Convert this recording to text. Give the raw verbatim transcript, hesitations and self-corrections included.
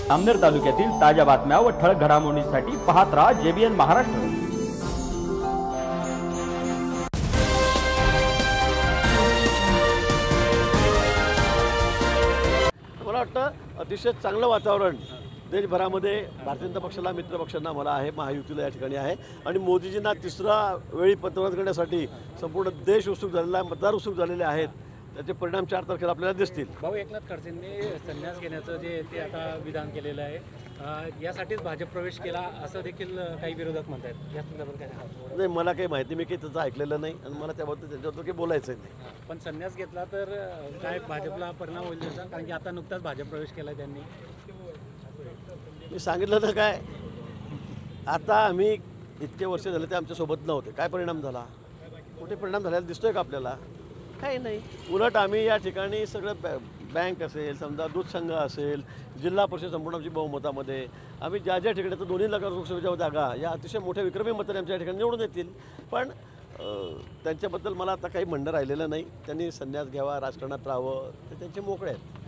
अमनेर तालुक्यातील ताज्या बातम्या व ठळक घडामोडींसाठी पाहत राहा जेबीएन महाराष्ट्र। मला वाटतं अतिशय चांगलं वातावरण देशभरामध्ये भारतीय जनता पक्षाला, मित्र पक्षांना मला आहे, महायुतीला या ठिकाणी आहे आणि मोदीजींना तिसरा वेळी पंतप्रधान करण्यासाठी संपूर्ण देश उत्सुक झालेला आहे, मतदार उत्सुक झालेले आहेत। त्याचे परिणाम चार तारखेला आपल्याला दिसतील। भाऊ, एकनाथ खडसेंनी संन्यास घेण्याचं जे ते आता विधान केलेलं आहे, यासाठीच भाजप प्रवेश केला असं देखील काही विरोधक म्हणतात। या संदर्भात काय सांगाल? नाही, मला काही माहिती, मी काही त्याचं ऐकलेलं नाही आणि मला त्याबद्दल त्यांच्याबद्दल काही बोलायचं नाही। पण संन्यास घेतला तर काय भाजपला परिणाम होईल त्याचा? कारण की आता नुकताच भाजप प्रवेश केला त्यांनी। मी सांगितलं तर काय, आता आम्ही इतके वर्ष झाले ते आमच्यासोबत नव्हते, काय परिणाम झाला? कुठे परिणाम झालेला दिसतोय का आपल्याला? काही नाही। उलट आम्ही या ठिकाणी सगळं बॅ बँक असेल, समजा दूध संघ असेल, जिल्हा परिषद संपूर्ण आमची बहुमतामध्ये आम्ही ज्या ज्या ठिकाणी तर दोन्ही लाख लोकसभेच्या जागा या अतिशय मोठ्या विक्रमी मताने आमच्या ठिकाणी निवडून येतील। पण त्यांच्याबद्दल मला आता काही म्हणणं राहिलेलं नाही। त्यांनी संन्यास घ्यावा, राजकारणात राहावं, ते त्यांचे मोकळे आहेत।